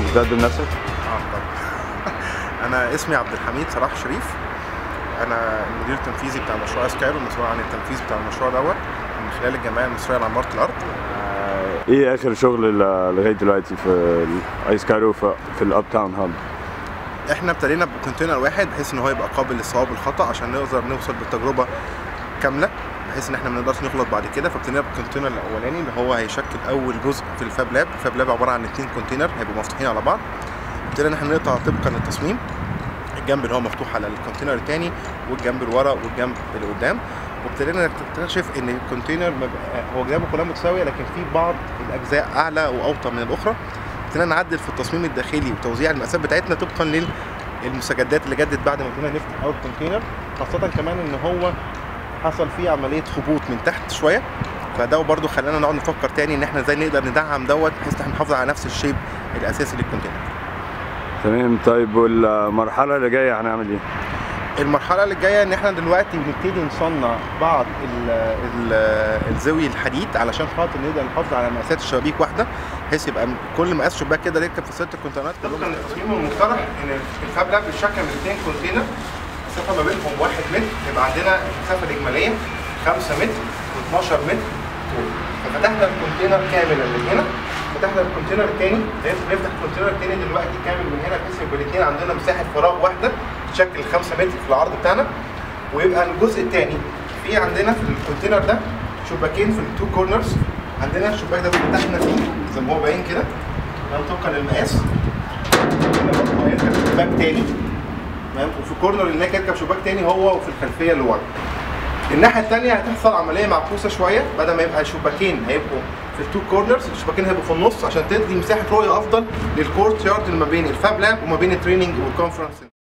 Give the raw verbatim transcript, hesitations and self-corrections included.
تقدم نفسك؟ اه طبعا. انا اسمي عبد الحميد صلاح شريف. انا المدير التنفيذي بتاع مشروع اسكايرو، مسؤول عن التنفيذ بتاع المشروع دوت من خلال الجمعيه المصريه لعماره الارض. ايه اخر شغل لغايه دلوقتي في ايسكايرو في, في الاب تاون هاب؟ احنا ابتدينا بكونتينر واحد بحيث ان هو يبقى قابل للصواب والخطا عشان نقدر نوصل بالتجربه كامله، بحيث ان احنا ما نقدرش نغلط بعد كده. فابتدينا بالكونتينر الاولاني اللي هو هيشكل اول جزء في الفاب لاب. الفاب لاب عباره عن اثنين كونتينر هيبقوا مفتوحين على بعض. ابتدينا ان احنا نقطع طبقا للتصميم، الجنب اللي هو مفتوح على الكونتينر الثاني والجنب اللي ورا والجنب اللي قدام. وابتدينا نكتشف ان الكونتينر هو جنبه كلها متساويه، لكن في بعض الاجزاء اعلى واوطى من الاخرى. ابتدينا نعدل في التصميم الداخلي وتوزيع المقاسات بتاعتنا طبقا للمستجدات اللي جدت بعد ما ابتدينا نفتح اول كونتينر، خاصه كمان ان هو حصل فيه عمليه هبوط من تحت شويه، فده برضه خلانا نقعد نفكر تاني ان احنا ازاي نقدر ندعم دوت بحيث ان احنا نحافظ على نفس الشيب الاساسي للكونتينر. تمام. طيب والمرحله اللي جايه هنعمل ايه؟ المرحله اللي جايه ان احنا دلوقتي بنبتدي نصنع بعض ال ال الزاويه الحديد علشان خاطر نقدر نحافظ على مقاسات الشبابيك واحده، بحيث يبقى كل مقاس شباك كده يركب في ست كونتينرات. طبقا للتصميم المقترح ان الفاب لاب بيتشكل من اثنين كونتينر، المسافه ما بينهم واحد متر، يبقى عندنا المسافه الاجماليه خمسة متر واثناشر متر طول. ففتحنا الكونتينر كاملا من هنا، فتحنا الكونتينر الثاني، نفتح الكونتينر الثاني دلوقتي كامل من هنا بحيث يبقى الاثنين عندنا مساحه فراغ واحده تشكل خمسة متر في العرض بتاعنا. ويبقى الجزء الثاني في عندنا في الكونتينر ده شباكين في التو كورنرز. عندنا الشباك ده فتحنا فيه زي ما هو باين كده طبقا للمقاس. هنا برضه هيركب شباك ثاني تمام، وفي الكورنر اللي هناك يركب شباك ثاني هو وفي الخلفيه اللي ورا. الناحيه الثانيه هتحصل عمليه معكوسه شويه، بدل ما يبقى شباكين هيبقوا في التو كورنرز، الشباكين هيبقوا في النص عشان تدي مساحه رؤيه افضل للكورت يارد اللي ما بين الفاب لاب وما بين التريننج والكونفرنس.